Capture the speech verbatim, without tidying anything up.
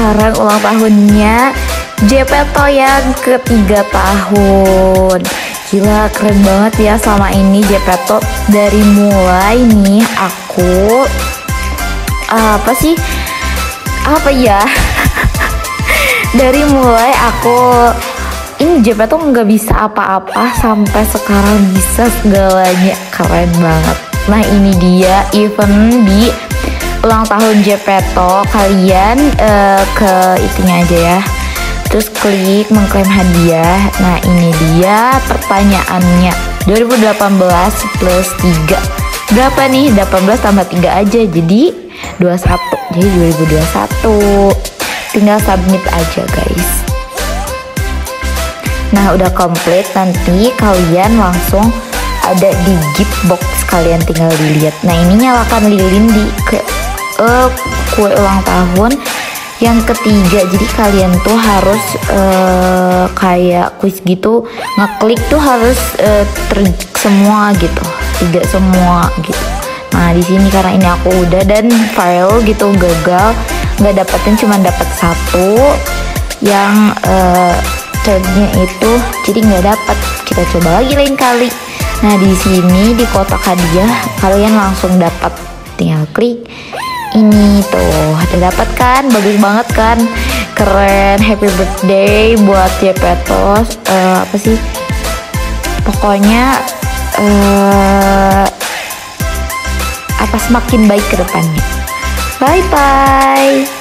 sekarang ulang tahunnya Gepetto yang ketiga tahun. Gila, keren banget ya selama ini Gepetto. Dari mulai nih aku apa sih apa ya dari mulai aku ini Gepetto nggak bisa apa-apa sampai sekarang bisa segalanya. Keren banget. Nah, ini dia event di ulang tahun Gepetto. Kalian uh, ke itunya aja ya, terus klik mengklaim hadiah. Nah, ini dia pertanyaannya. Dua ribu delapan belas plus tiga berapa nih? Delapan belas tambah tiga aja jadi dua puluh satu. Jadi dua ribu dua puluh satu. Tinggal submit aja guys. Nah, udah komplit, nanti kalian langsung ada di gift box, kalian tinggal dilihat. Nah, ini nyalakan lilin di ke uh, kue ulang tahun yang ketiga. Jadi kalian tuh harus uh, kayak quiz gitu, ngeklik tuh harus uh, ter semua gitu, tidak semua gitu. Nah, di sini karena ini aku udah dan file gitu gagal, nggak dapetin, cuma dapat satu yang uh, tagnya itu, jadi nggak dapat. Kita coba lagi lain kali. Nah, di sini di kotak hadiah kalian langsung dapat, tinggal klik ini tuh, udah dapat kan? Bagus banget kan? Keren. Happy birthday buat Gepetto. Uh, apa sih? Pokoknya uh, apa semakin baik ke depannya. Bye bye.